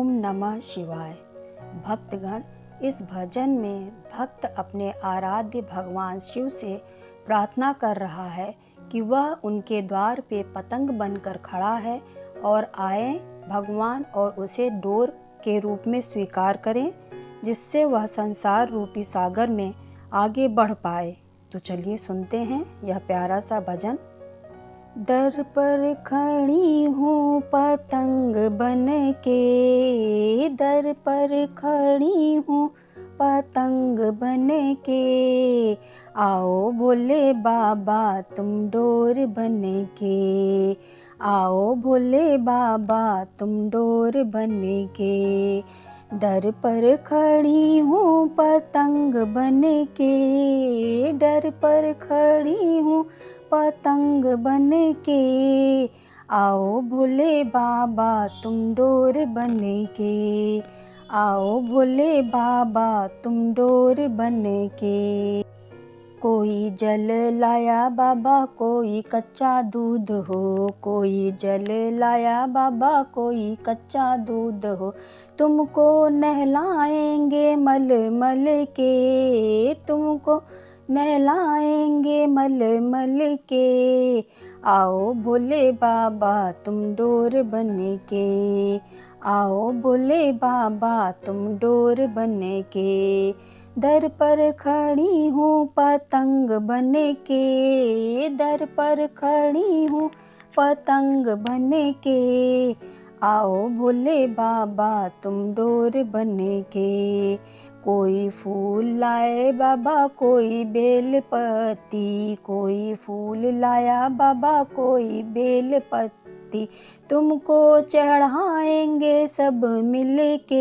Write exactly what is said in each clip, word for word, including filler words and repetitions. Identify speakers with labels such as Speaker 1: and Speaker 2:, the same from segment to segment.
Speaker 1: ओम नमः शिवाय। भक्तगण, इस भजन में भक्त अपने आराध्य भगवान शिव से प्रार्थना कर रहा है कि वह उनके द्वार पे पतंग बनकर खड़ा है और आए भगवान और उसे डोर के रूप में स्वीकार करें, जिससे वह संसार रूपी सागर में आगे बढ़ पाए। तो चलिए सुनते हैं यह प्यारा सा भजन। दर पर खड़ी हूँ पतंग बन के, दर पर खड़ी हूँ पतंग बन के, आओ भोले बाबा तुम डोर बन के, आओ भोले बाबा तुम डोर बन के। दर पर खड़ी हूँ पतंग बन के, दर पर खड़ी हूँ पतंग बन के, आओ भोले बाबा तुम डोर बन के, आओ भोले बाबा तुम डोर बन के। कोई जल लाया बाबा कोई कच्चा दूध हो, कोई जल लाया बाबा कोई कच्चा दूध हो, तुमको नहलाएंगे मल मल के, तुमको नहलाएंगे मल मल के, आओ भोले बाबा तुम डोर बन के, आओ भोले बाबा तुम डोर बन के। दर पर खड़ी हूँ पतंग बन के, दर पर खड़ी हूँ पतंग बन के, आओ भोले बाबा तुम डोर बन के। कोई फूल लाए बाबा कोई बेल पत्ती, कोई फूल लाया बाबा कोई बेल पत्ती, तुमको चढ़ाएंगे सब मिल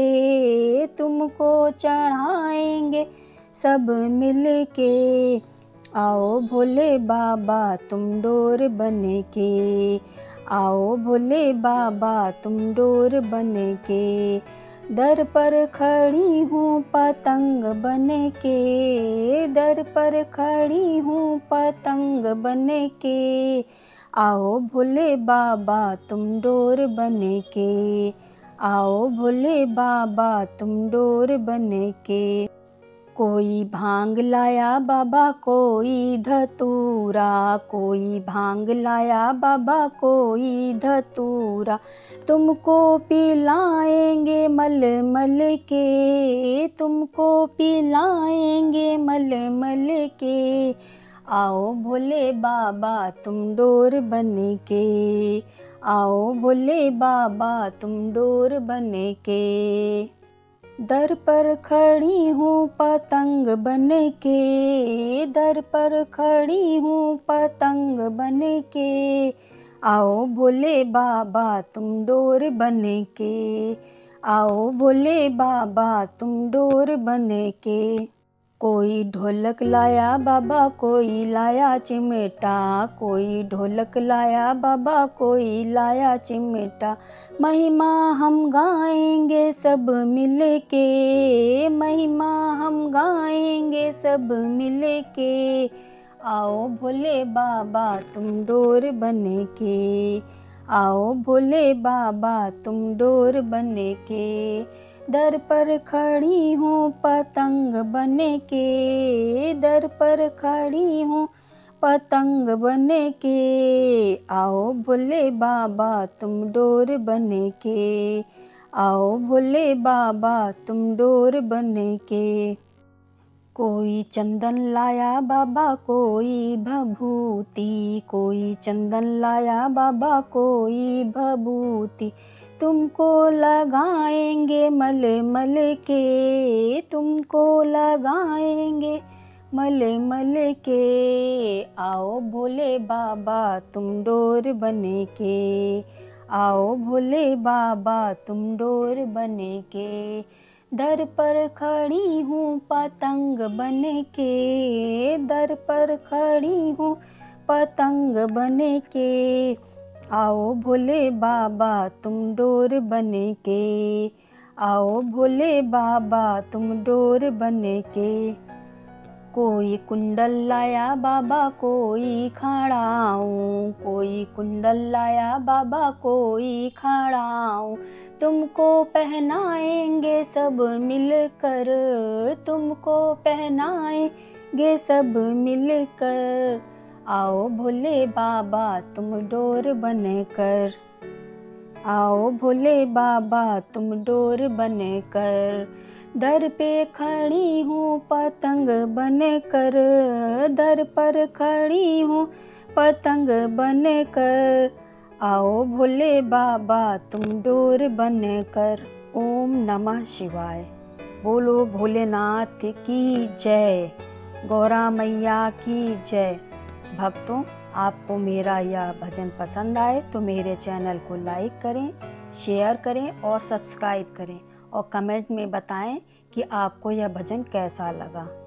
Speaker 1: के, तुमको चढ़ाएंगे सब मिल के, आओ भोले बाबा तुम डोर बन के, आओ भोले बाबा तुम डोर बन के। दर पर खड़ी हूँ पतंग बन के, दर पर खड़ी हूँ पतंग बन के, आओ भोले बाबा तुम डोर बन के, आओ भोले बाबा तुम डोर बन के। कोई भांग लाया बाबा कोई धतूरा, कोई भांग लाया बाबा कोई धतूरा, तुमको पिलाएंगे मल मल के, तुमको पिलाएंगे मल मल के, आओ भोले बाबा तुम डोर बन के, आओ भोले बाबा तुम डोर बन के। दर पर खड़ी हूँ पतंग बन के, दर पर खड़ी हूँ पतंग बन के, आओ भोले बाबा तुम डोर बन के, आओ भोले बाबा तुम डोर बन के। कोई ढोलक लाया बाबा कोई लाया चिमटा, कोई ढोलक लाया बाबा कोई लाया चिमटा, महिमा हम गाएंगे सब मिल के, महिमा हम गाएंगे सब मिल के, आओ भोले बाबा तुम डोर बन के, आओ भोले बाबा तुम डोर बन के। दर पर खड़ी हूँ पतंग बन के, दर पर खड़ी हूँ पतंग बन के, आओ भोले बाबा तुम डोर बन के, आओ भोले बाबा तुम डोर बन के। कोई चंदन लाया बाबा कोई भभूति, कोई चंदन लाया बाबा कोई भभूति, तुमको लगाएंगे मल मल के, तुमको लगाएंगे मल मल के, आओ भोले बाबा तुम डोर बन के, आओ भोले बाबा तुम डोर बन के। दर पर खड़ी हूँ पतंग बन के, दर पर खड़ी हूँ पतंग बन के, आओ भोले बाबा तुम डोर बन के, आओ भोले बाबा तुम डोर बन के। कोई कुंडल लाया बाबा कोई खड़ाऊं, कोई कुंडल लाया बाबा कोई खड़ाऊं, तुमको पहनाएंगे सब मिलकर, तुमको पहनाएंगे सब मिलकर, आओ भोले बाबा तुम डोर बनकर, आओ भोले बाबा तुम डोर बनकर, दर पे खड़ी हूँ पतंग बनकर, दर पर खड़ी हूँ पतंग बनकर, आओ भोले बाबा तुम डोर बनकर। ओम नमः शिवाय। बोलो भोलेनाथ की जय, गौरा मैया की जय। भक्तों, आपको मेरा यह भजन पसंद आए तो मेरे चैनल को लाइक करें, शेयर करें और सब्सक्राइब करें और कमेंट में बताएं कि आपको यह भजन कैसा लगा।